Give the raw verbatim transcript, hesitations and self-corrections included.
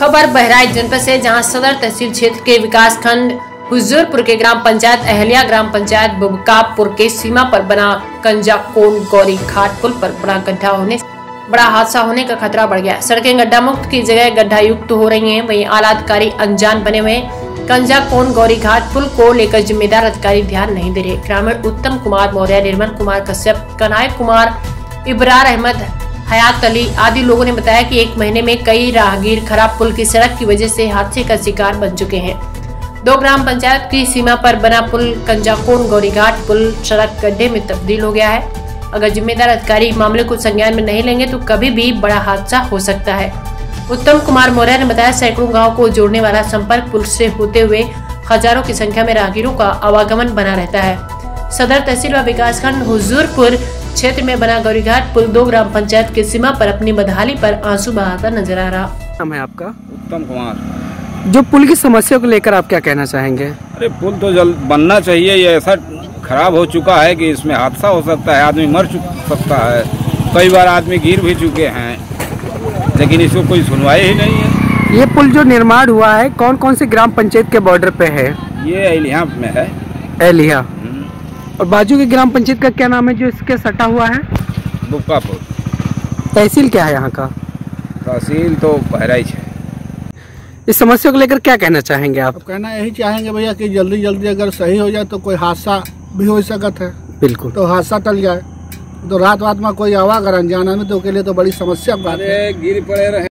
खबर बहराइच जनपद से, जहां सदर तहसील क्षेत्र के विकास खंड हुजूरपुर के ग्राम पंचायत अहलिया ग्राम पंचायत बुबकापुर के सीमा पर बना कंजाकोन गौरी घाट पुल पर बड़ा गड्ढा होने बड़ा हादसा होने का खतरा बढ़ गया। सड़कें गड्ढा मुक्त की जगह गड्ढा युक्त हो रही हैं। वहीं आला अधिकारी अनजान बने हुए कंजाकोन गौरी घाट पुल को लेकर जिम्मेदार अधिकारी ध्यान नहीं दे रहे। ग्रामीण उत्तम कुमार मौर्य, निर्मल कुमार कश्यप, कनायत कुमार, इब्रार अहमद, हयात अली आदि लोगों ने बताया कि एक महीने में कई राहगीर खराब पुल की सड़क की वजह से हादसे का शिकार बन चुके हैं। दो ग्राम पंचायत की सीमा पर बना पुल कंजाकोन गौरी घाट पुल सड़क गड्ढे में तब्दील हो गया है। अगर जिम्मेदार अधिकारी मामले को संज्ञान में नहीं लेंगे तो कभी भी बड़ा हादसा हो सकता है। उत्तम कुमार मौर्य ने बताया, सैकड़ों गाँव को जोड़ने वाला संपर्क पुल से होते हुए हजारों की संख्या में राहगीरों का आवागमन बना रहता है। सदर तहसील व विकास खंड हुजूरपुर क्षेत्र में बना गौरी घाट पुल दो ग्राम पंचायत की सीमा पर अपनी बदहाली पर आंसू बहाता नजर आ रहा। नाम है आपका? उत्तम कुमार। जो पुल की समस्या को लेकर आप क्या कहना चाहेंगे? अरे पुल तो जल्द बनना चाहिए। ये ऐसा खराब हो चुका है कि इसमें हादसा हो सकता है, आदमी मर सकता है। कई बार आदमी गिर भी चुके हैं, लेकिन इसको कोई सुनवाई ही नहीं है। ये पुल जो निर्माण हुआ है कौन कौन से ग्राम पंचायत के बॉर्डर पे है? ये एलिया में है। एलिया। और बाजू के ग्राम पंचायत का क्या नाम है जो इसके सटा हुआ है? बुबकापुर। तहसील क्या है यहाँ का? तहसील तो बहराइच है। इस समस्या को लेकर क्या कहना चाहेंगे आप? अब कहना यही चाहेंगे भैया कि जल्दी जल्दी अगर सही हो जाए तो कोई हादसा भी हो सकता है। बिल्कुल, तो हादसा टल जाए। तो रात रात में कोई आवा अगर अनजाना में तो के लिए तो बड़ी समस्या बात है। गिर पड़े रहे।